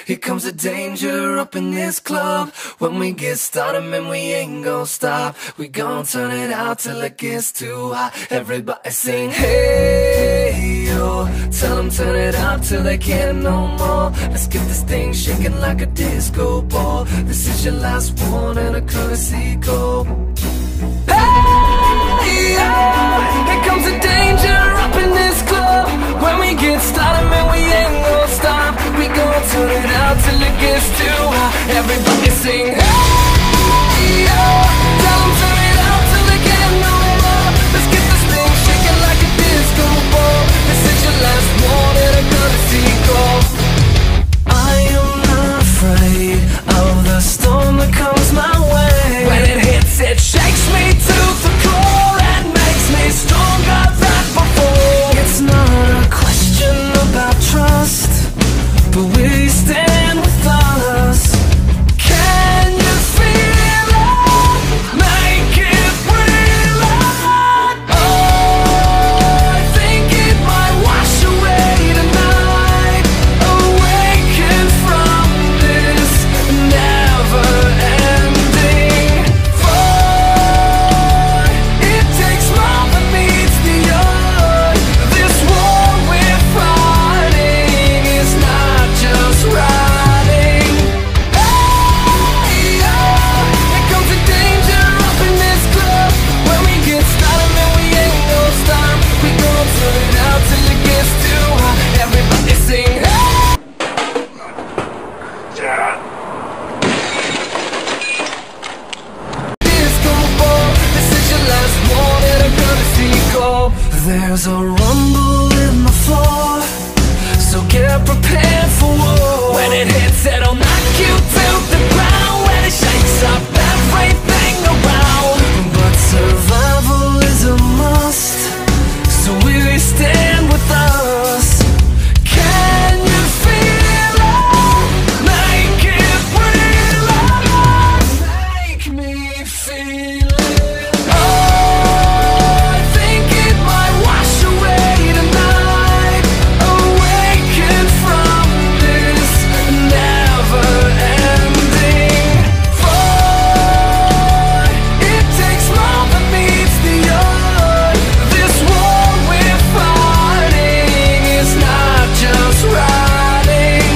here comes the danger up in this club. When we get started, man, we ain't gon' stop. We gon' turn it out till it gets too hot. Everybody sing, hey, yo. Tell them turn it up till they can't no more. Let's get this thing shaking like a disco ball. This is your last one and a courtesy call. Hey, yo. Here comes the danger up in this club. When we get started, man, we ain't gon' stop. We gon' turn it out till it gets too hot. Everybody sing, hey, yo. Tell them turn it out till they can't no more. Let's get this thing shaking like a disco ball. This is your last one and a courtesy call. I am not afraid of the storm that comes my way. When it hits, it shakes me to the core and makes me stronger than before. It's not a question about trust, but we stand with us. Can you feel it? Make it real. Oh, I think it might wash away tonight. Awaken from this never-ending fight. It takes more than meets the eye. This war we're fighting is not just riding. Hey, oh, here comes the danger up in this club. When we get started, man, we ain't gon' stop. We gon' turn it out till it gets too hot. Everybody sing, hey. Disco ball, this is your last one and a courtesy call. There's a rumble in the floor, so get prepared for war. When it hits, it'll knock you to the ground. When it shakes up everything around. But survival is a must, so we stand with us. Can you feel it? Make it real. Make me feel it. Oh, I think it might wash away tonight. Awaken from this never-ending fight. It takes more than meets the eye. This war we're fighting is not just riding.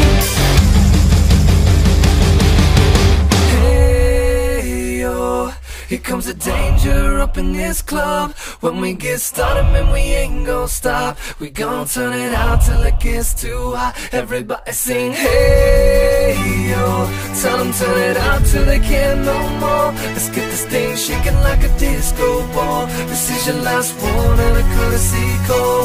Hey, yo, here comes the danger up in this club. When we get started, man, we ain't gon' stop. We gon' turn it out till it gets too hot. Everybody sing, hey, yo. Tell them turn it out till they can't no more. Let's get this thing shaking like a disco ball. This is your last one and a courtesy call.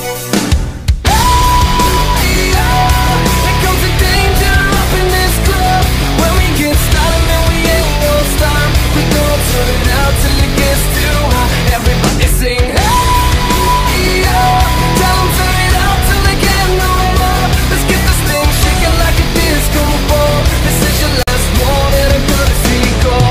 Hey, yo. Here comes the danger up in this club. When we get started, man, we ain't gon' stop. We gon' turn it out till it gets too hot. Everybody sing, hey, yo. Tell them turn it out till they can't no more. Let's get this thing shaking like a disco ball. This is your last one and a courtesy call.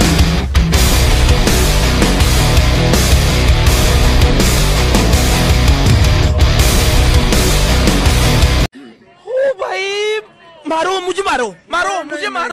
ओ भाई, मारो मुझे, मारो मारो मुझे, मारो।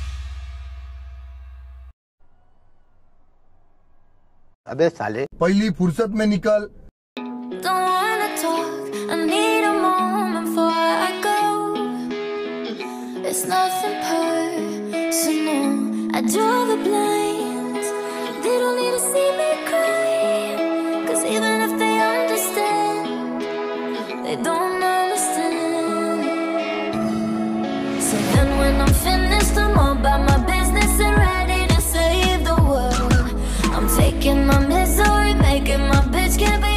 अबे साले पहली फुर्सत में निकल। Don't wanna talk, I need a moment before I go. It's nothing personal, I draw the blinds. They don't need to see me cry, 'cause even if they understand, they don't understand. So then when I'm finished, I'm all about my business and ready to save the world. I'm taking my misery, making my bitch can't be